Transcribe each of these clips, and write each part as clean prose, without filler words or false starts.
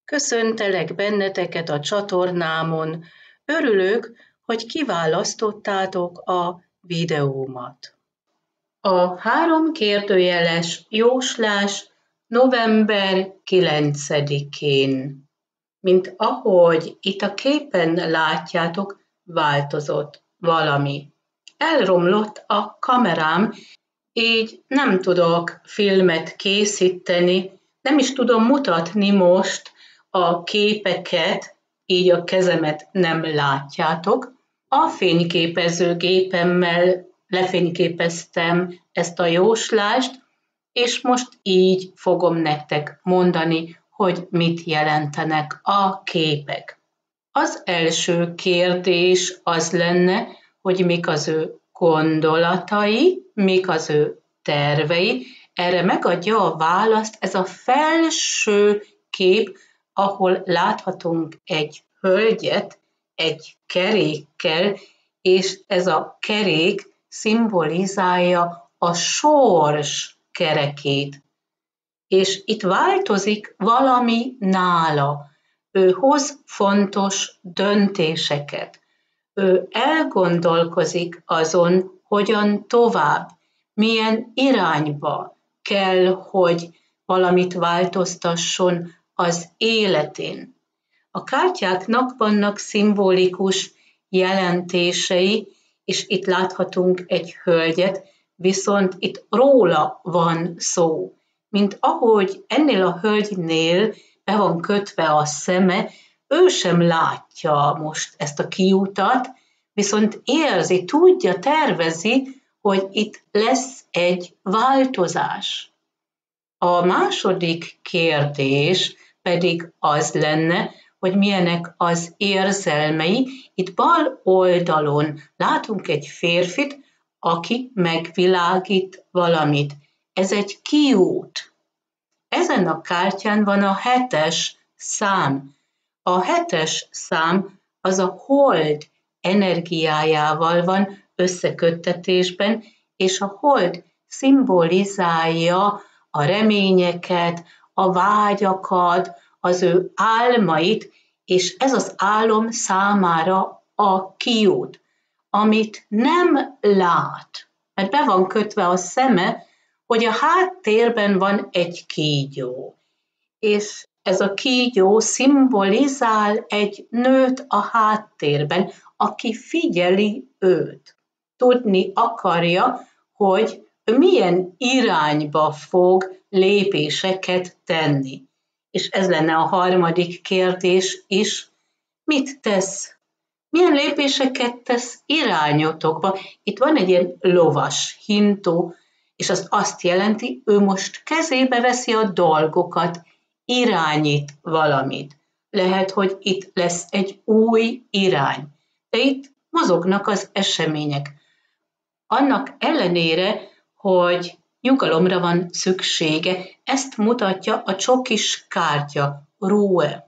Köszöntelek benneteket a csatornámon. Örülök, hogy kiválasztottátok a videómat. A 3 kérdőjeles jóslás november 9-én. Mint ahogy itt a képen látjátok, változott valami. Elromlott a kamerám, így nem tudok filmet készíteni, nem is tudom mutatni most a képeket, így a kezemet nem látjátok. A fényképezőgépemmel lefényképeztem ezt a jóslást, és most így fogom nektek mondani, hogy mit jelentenek a képek. Az első kérdés az lenne, hogy mik az ő gondolatai, mik az ő tervei. Erre megadja a választ ez a felső kép, ahol láthatunk egy hölgyet, egy kerékkel, és ez a kerék szimbolizálja a sors kerekét. És itt változik valami nála. Ő hoz fontos döntéseket. Ő elgondolkozik azon, hogyan tovább, milyen irányba kell, hogy valamit változtasson az életén. A kártyáknak vannak szimbolikus jelentései, és itt láthatunk egy hölgyet, viszont itt róla van szó. Mint ahogy ennél a hölgynél be van kötve a szeme, ő sem látja most ezt a kiutat, viszont érzi, tudja, tervezi, hogy itt lesz egy változás. A második kérdés pedig az lenne, hogy milyenek az érzelmei. Itt bal oldalon látunk egy férfit, aki megvilágít valamit. Ez egy kiút. Ezen a kártyán van a 7-es szám. A 7-es szám az a hold energiájával van összeköttetésben, és a hold szimbolizálja a reményeket, a vágyakat, az ő álmait, és ez az álom számára a kiút, amit nem lát, mert be van kötve a szeme, hogy a háttérben van egy kígyó, és ez a kígyó szimbolizál egy nőt a háttérben, aki figyeli őt. Tudni akarja, hogy milyen irányba fog lépéseket tenni. És ez lenne a harmadik kérdés is, mit tesz? Milyen lépéseket tesz irányotokba? Itt van egy ilyen lovas hintó, és az azt jelenti, ő most kezébe veszi a dolgokat, irányít valamit. Lehet, hogy itt lesz egy új irány, de itt mozognak az események. Annak ellenére, hogy nyugalomra van szüksége, ezt mutatja a csokis kártya, Ruhe,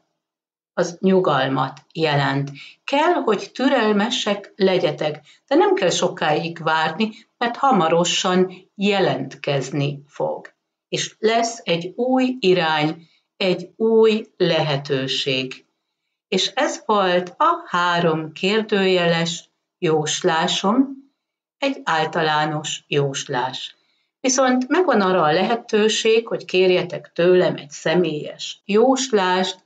az nyugalmat jelent. Kell, hogy türelmesek legyetek, de nem kell sokáig várni, mert hamarosan jelentkezni fog. És lesz egy új irány, egy új lehetőség. És ez volt a 3 kérdőjeles jóslásom, egy általános jóslás. Viszont megvan arra a lehetőség, hogy kérjetek tőlem egy személyes jóslást,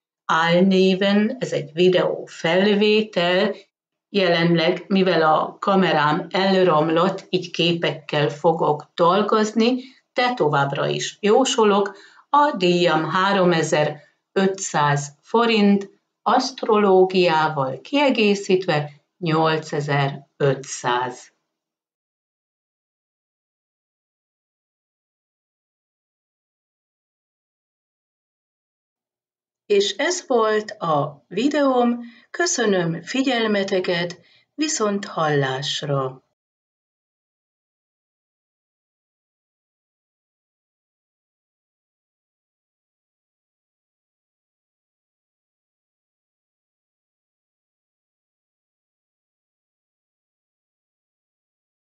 álnéven, ez egy videó felvétel, jelenleg, mivel a kamerám elromlott, így képekkel fogok dolgozni, de továbbra is jósolok. A díjam 3500 forint, asztrológiával kiegészítve 8500. És ez volt a videóm, köszönöm figyelmeteket, viszont hallásra!